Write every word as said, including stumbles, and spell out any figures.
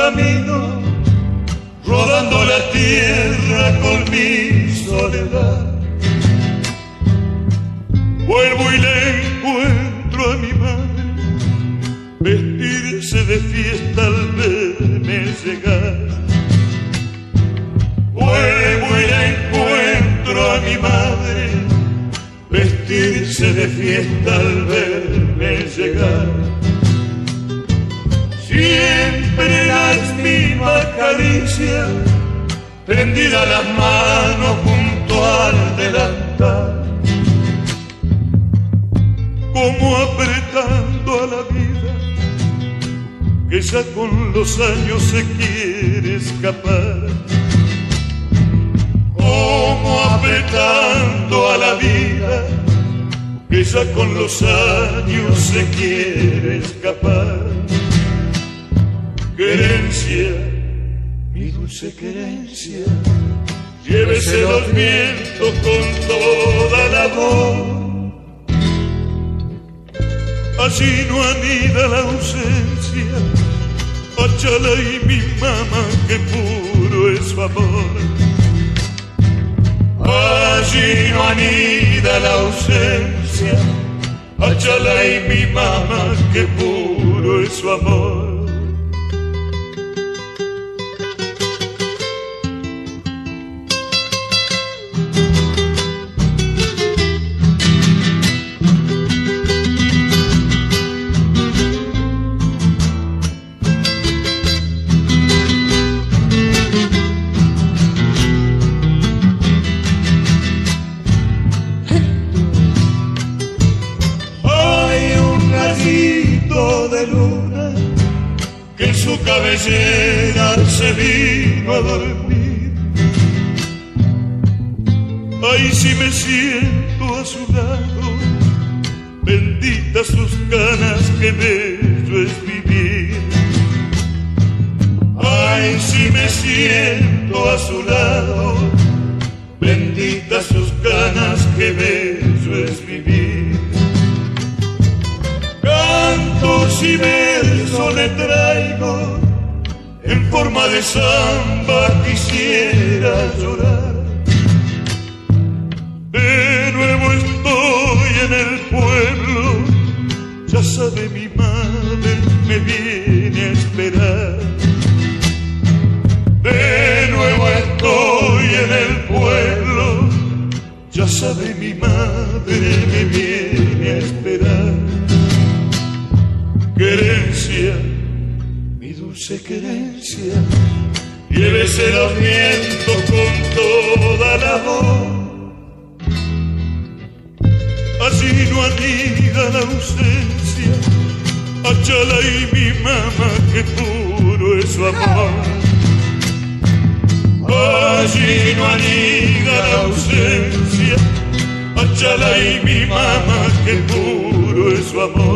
camino, rodando la tierra con mi soledad. Vuelvo y le encuentro a mi madre, vestirse de fiesta al verme llegar. Vuelvo y le encuentro a mi madre, vestirse de fiesta al verme llegar. Siempre las mismas caricias, tendida las manos junto al delantal, como apretando a la vida, que ya con los años se quiere escapar. Como apretando a la vida, que ya con los años se quiere escapar. Querencia, mi dulce querencia, llévese los vientos con toda la voz. Allí no anida la ausencia, Achala y mi mamá, que puro es su amor. Allí no anida la ausencia, Achala y mi mamá, que puro es su amor. Su cabellera se vino a dormir. Ay, si me siento a su lado, benditas sus canas, que bello es vivir. Ay, si me siento a su lado, benditas sus canas, que bello es vivir. Cantos y versos le traigo, en forma de samba quisiera llorar. De nuevo estoy en el pueblo, ya sabe mi madre, me viene a esperar. De nuevo estoy en el pueblo, ya sabe mi madre, me viene a esperar. Querencia, mi dulce querencia, llévese los vientos con toda la voz. Allí no anida la ausencia, Achala y mi mamá, que puro es su amor. Allí no anida la ausencia, Achala y mi mamá, que puro es su amor.